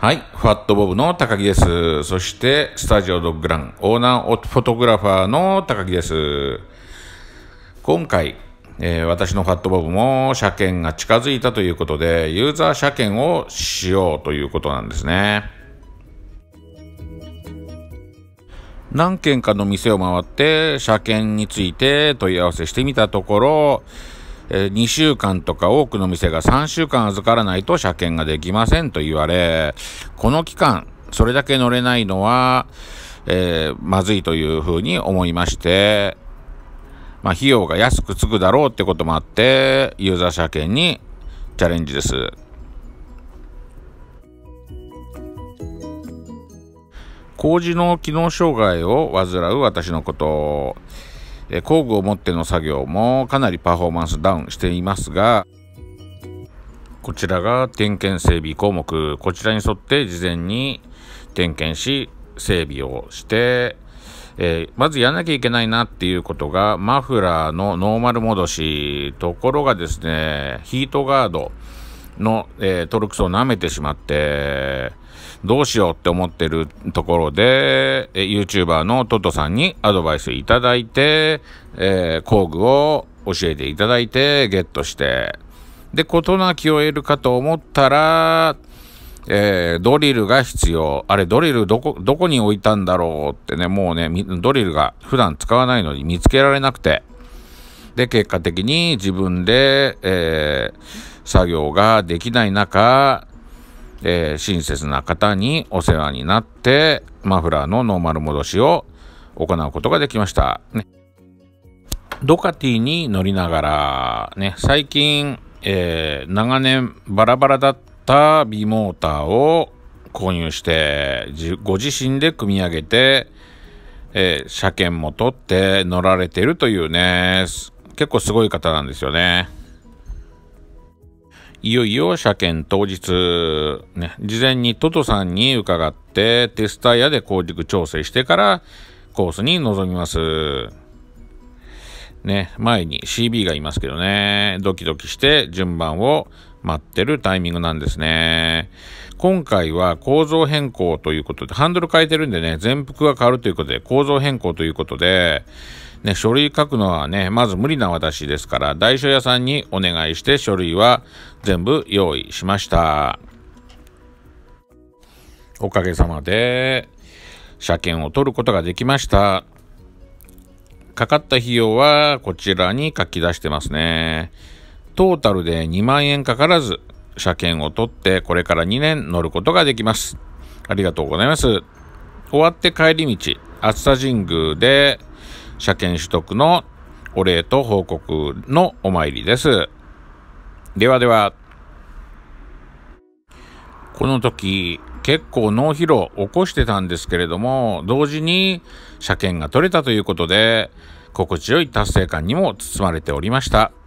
はい、ファットボブの高木です。そして、スタジオドッグラン、オーナーフォトグラファーの高木です。今回、私のファットボブも車検が近づいたということで、ユーザー車検をしようということなんですね。何軒かの店を回って車検について問い合わせしてみたところ、2週間とか多くの店が3週間預からないと車検ができませんと言われ、この期間それだけ乗れないのは、まずいというふうに思いまして、費用が安くつくだろうってこともあってユーザー車検にチャレンジです。工事の機能障害を患う私のこと、工具を持っての作業もかなりパフォーマンスダウンしていますが、こちらが点検整備項目、こちらに沿って事前に点検し整備をして、まずやらなきゃいけないなっていうことがマフラーのノーマル戻し。ところがですね、ヒートガードの、トルクスを舐めてしまってどうしようって思ってるところで、YouTuber のトトさんにアドバイスいただいて、工具を教えていただいてゲットして、で事なきを得るかと思ったら、ドリルが必要。あれドリルどこに置いたんだろうってね、もうねドリルが普段使わないのに見つけられなくて、で結果的に自分で、作業ができない中、親切な方にお世話になってマフラーのノーマル戻しを行うことができました、ね。ドカティに乗りながら、ね、最近、長年バラバラだったビモーターを購入してご自身で組み上げて、車検も取って乗られているというね、結構すごい方なんですよね。いよいよ車検当日、ね、事前にトトさんに伺ってテスター屋で工軸調整してからコースに臨みます。ね、前に CB がいますけどね、ドキドキして順番を待ってるタイミングなんですね。今回は構造変更ということで、ハンドル変えてるんでね、全幅が変わるということで構造変更ということで、ね、書類書くのはね、まず無理な私ですから、代書屋さんにお願いして書類は全部用意しました。おかげさまで車検を取ることができました。かかった費用はこちらに書き出してますね。トータルで2万円かからず車検を取ってこれから2年乗ることができます。ありがとうございます。終わって帰り道、熱田神宮で車検取得のお礼と報告のお参りです。ではでは。この時結構脳疲労起こしてたんですけれども、同時に車検が取れたということで心地よい達成感にも包まれておりました。